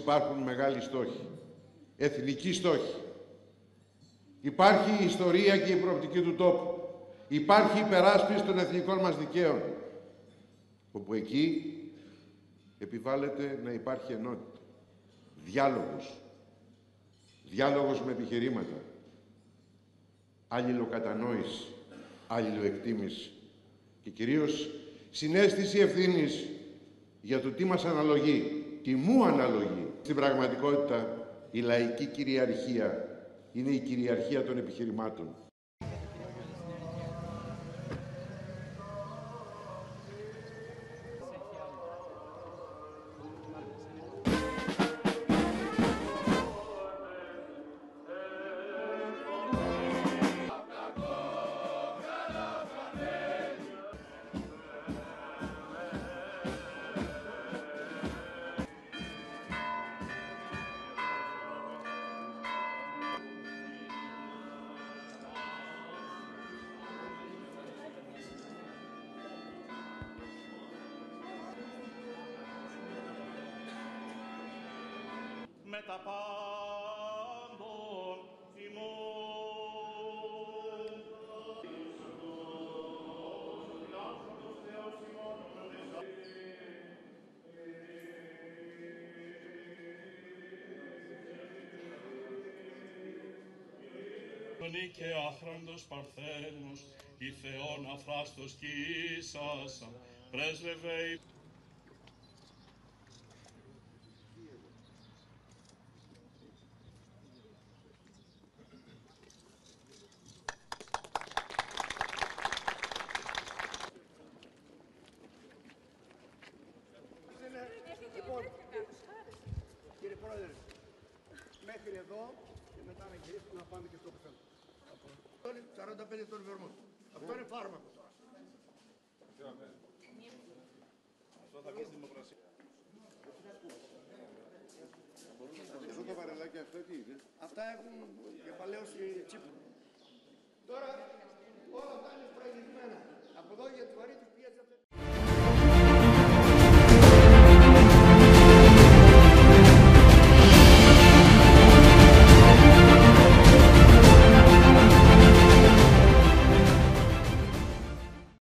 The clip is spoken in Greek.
Υπάρχουν μεγάλοι στόχοι, εθνικοί στόχοι. Υπάρχει η ιστορία και η προοπτική του τόπου. Υπάρχει η υπεράσπιση των εθνικών μας δικαίων, όπου εκεί επιβάλλεται να υπάρχει ενότητα. Διάλογος με επιχειρήματα, αλληλοκατανόηση, αλληλοεκτίμηση και κυρίως συναίσθηση ευθύνης για το τι μας αναλογεί, τι μου αναλογεί. Στην πραγματικότητα, η λαϊκή κυριαρχία είναι η κυριαρχία των επιχειρημάτων. Με τα πάντων ημών. Και άχραντος Παρθένος, η Θεόν αφράστος κι ίσασα, πρέσβευε. Λοιπόν, κύριε Πρόεδρε, μέχρι εδώ και μετά να γυρίσουμε να πάμε και στο πουθενά. Αυτό είναι 45 ετών βερμούδι. Αυτό είναι φάρμακο τώρα. Αυτό θα βγει στη δημοκρασία. Εδώ το βαρελάκι αυτό τι είναι? Αυτά έχουν κεφαλαίωση τσίπου. Τώρα όλα αυτά είναι σφραγισμένα. Από εδώ για τη βαρύτητα.